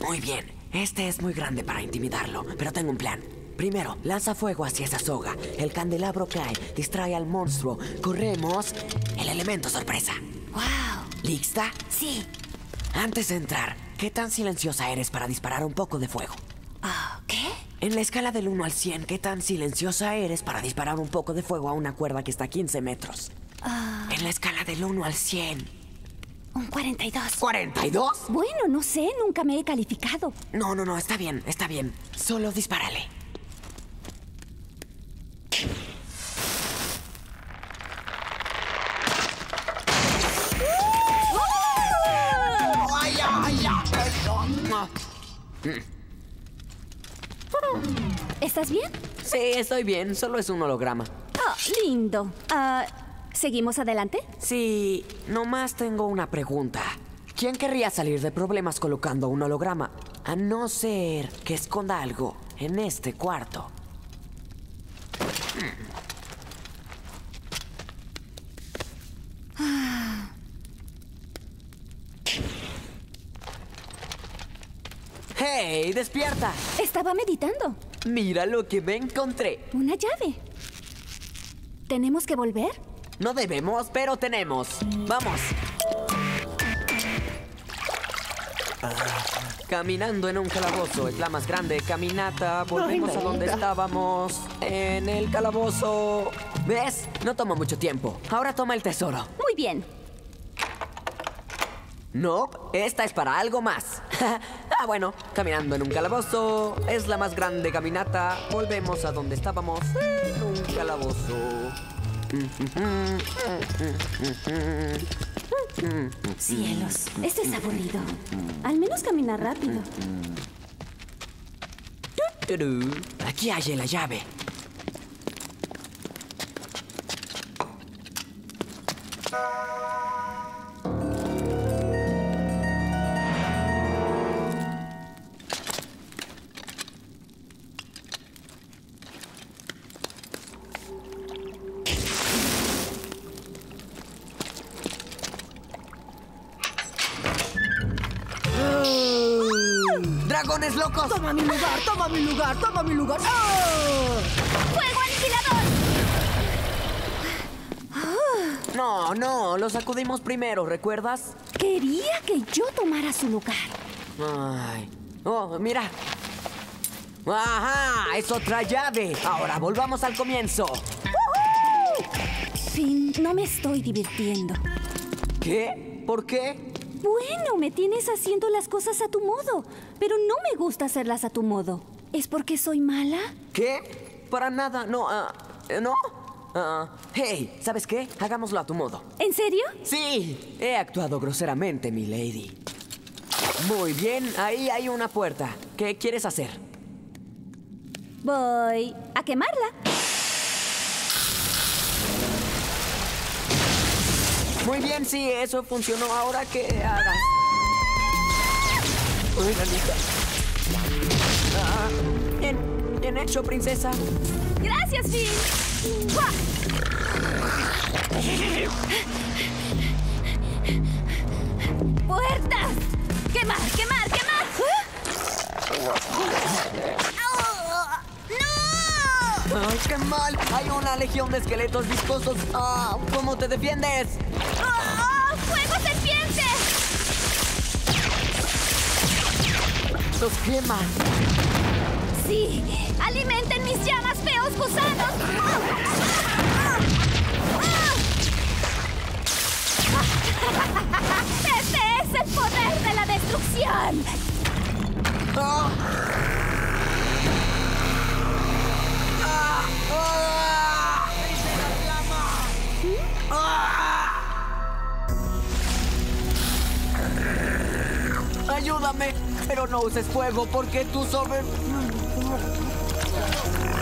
Muy bien. Este es muy grande para intimidarlo, pero tengo un plan. Primero, lanza fuego hacia esa soga. El candelabro cae, distrae al monstruo. Corremos. El elemento sorpresa. ¡Wow! ¿Lista? Sí. Antes de entrar, ¿qué tan silenciosa eres para disparar un poco de fuego? ¿Qué? En la escala del 1 al 100, ¿qué tan silenciosa eres para disparar un poco de fuego a una cuerda que está a 15 metros? En la escala del 1 al 100. Un 42. ¿42? Bueno, no sé, nunca me he calificado. No, está bien, está bien. Solo dispárale. ¿Estás bien? Sí, estoy bien, solo es un holograma. Lindo. ¿Seguimos adelante? Sí, nomás tengo una pregunta. ¿Quién querría salir de problemas colocando un holograma? A no ser que esconda algo en este cuarto. ¡Hey! ¡Despierta! Estaba meditando. Mira lo que me encontré. Una llave. ¿Tenemos que volver? No debemos, pero tenemos. ¡Vamos! Caminando en un calabozo es la más grande caminata. Volvemos a donde estábamos. En el calabozo. ¿Ves? No toma mucho tiempo. Ahora toma el tesoro. Muy bien. No, esta es para algo más. Bueno, caminando en un calabozo es la más grande caminata. Volvemos a donde estábamos. En un calabozo. Cielos, este es aburrido. Al menos camina rápido. Aquí hay la llave. ¡Dragones locos! ¡Toma mi lugar! ¡Toma mi lugar! ¡Toma mi lugar! ¡Fuego aniquilador! No, lo sacudimos primero, ¿recuerdas? Quería que yo tomara su lugar. Ay. Oh, mira. ¡Ajá! ¡Es otra llave! Ahora volvamos al comienzo. Finn, no me estoy divirtiendo. ¿Qué? ¿Por qué? Bueno, me tienes haciendo las cosas a tu modo, pero no me gusta hacerlas a tu modo. ¿Es porque soy mala? ¿Qué? Para nada, no, ¿no? Hey, ¿sabes qué? Hagámoslo a tu modo. ¿En serio? Sí, he actuado groseramente, mi lady. Muy bien, ahí hay una puerta. ¿Qué quieres hacer? Voy a quemarla. Muy bien, sí, eso funcionó. Ahora, ¿qué hagas? Uy, bien hecho, princesa. ¡Gracias, Finn! ¡Guau! ¡Puertas! ¡Quemar, quemar, quemar! ¡No! ¡Ay, qué mal! Hay una legión de esqueletos viscosos. ¿Cómo te defiendes? ¡Fuego serpiente! ¡Los quema! ¡Sí! ¡Alimenten mis llamas, feos gusanos! ¡Este es el poder de la destrucción! ¡Ayúdame! Pero no uses fuego porque tú sobres...